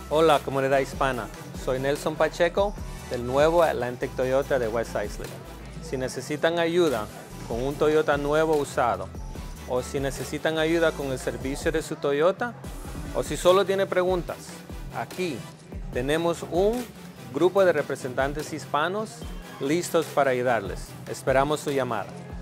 Hola comunidad hispana, soy Nelson Pacheco del nuevo Atlantic Toyota de West Islip. Si necesitan ayuda con un Toyota nuevo usado, o si necesitan ayuda con el servicio de su Toyota, o si solo tiene preguntas, aquí tenemos un grupo de representantes hispanos listos para ayudarles. Esperamos su llamada.